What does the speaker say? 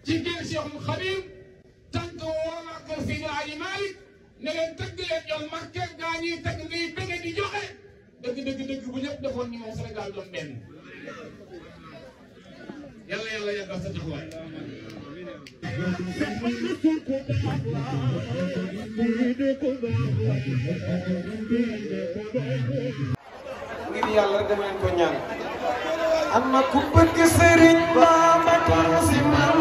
ci kër Cheikhul Khadim tant woo waa kër Seydi Hadji Malick ne leen tëgg leen jox Makka gaa ñuy tëgg ngay bëgg di joxe dëgg bu ñëpp defoon ni moom Sénégal doon benn yàlla yàlla yàggal sa taxawaay. ngir yàlla rek dama leen ko ñaan. am na ku bëgg Serigne Babacar Sy